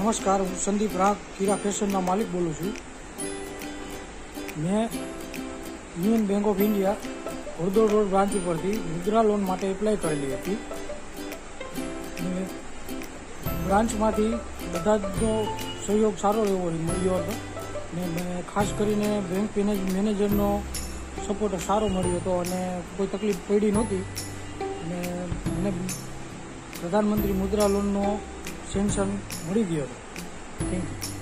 नमस्कार, हूँ संदीप राग कीरा फैशन मालिक बोलूँ छूँ। मैं Union Bank of India Hardod road branch पर मुद्रा लोन माटे एप्लाय करेली हती। ब्रांच में बधाजनो सहयोग सारो एवो मळ्यो हतो ने खास करीने बैंक मैनेजरनो सपोर्ट सारो मळ्यो हतो अने कोई तकलीफ पड़ी नहोती ने मने प्रधानमंत्री मुद्रा लोननो सेंक्शन मळी गयो हतो। Thank you.